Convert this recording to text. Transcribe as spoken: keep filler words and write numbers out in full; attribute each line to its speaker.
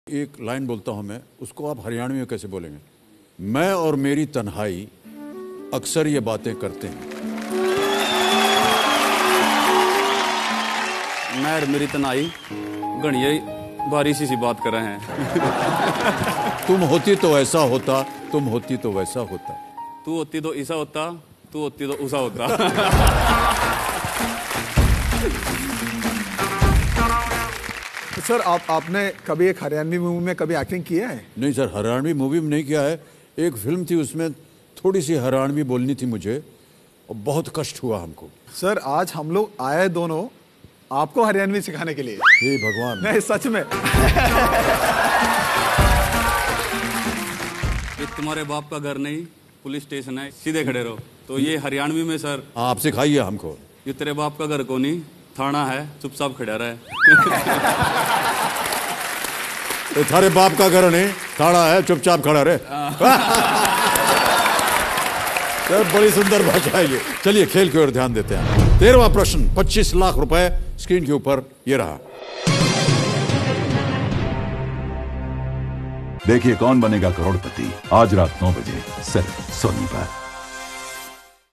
Speaker 1: एक लाइन बोलता हूं मैं, उसको आप हरियाणवी में कैसे बोलेंगे? मैं और मेरी तन्हाई अक्सर ये बातें करते हैं।
Speaker 2: मैं और मेरी तन्हाई घड़िया भारी सी सी बात कर रहे हैं।
Speaker 1: तुम होती तो ऐसा होता, तुम होती तो वैसा होता,
Speaker 2: तू होती तो ऐसा होता, तू होती तो उसा होता।
Speaker 3: सर आप आपने कभी एक हरियाणवी मूवी में कभी एक्टिंग किया है?
Speaker 1: नहीं सर, हरियाणवी मूवी में नहीं किया है। एक फिल्म थी, उसमें थोड़ी सी हरियाणवी बोलनी थी मुझे और बहुत कष्ट हुआ हमको।
Speaker 3: सर आज हम लोग आए दोनों आपको हरियाणवी सिखाने के लिए।
Speaker 1: हे भगवान,
Speaker 3: नहीं सच में।
Speaker 2: ये तुम्हारे बाप का घर नहीं पुलिस स्टेशन है, सीधे खड़े रहो। तो ये हरियाणवी में सर,
Speaker 1: आप सिखाइए हमको।
Speaker 2: ये तेरे बाप का घर को नहीं थाना है, चुपचाप खड़ा रहे।
Speaker 1: तो थारे बाप का घर नहीं थाना है, चुपचाप खड़ा रहे। सर बड़ी सुंदर भाषा है ये। चलिए खेल की ओर ध्यान देते हैं। तेरहवां प्रश्न, पच्चीस लाख रुपए स्क्रीन के ऊपर ये रहा।
Speaker 4: देखिए कौन बनेगा करोड़पति, आज रात नौ बजे सिर्फ सोनी पर।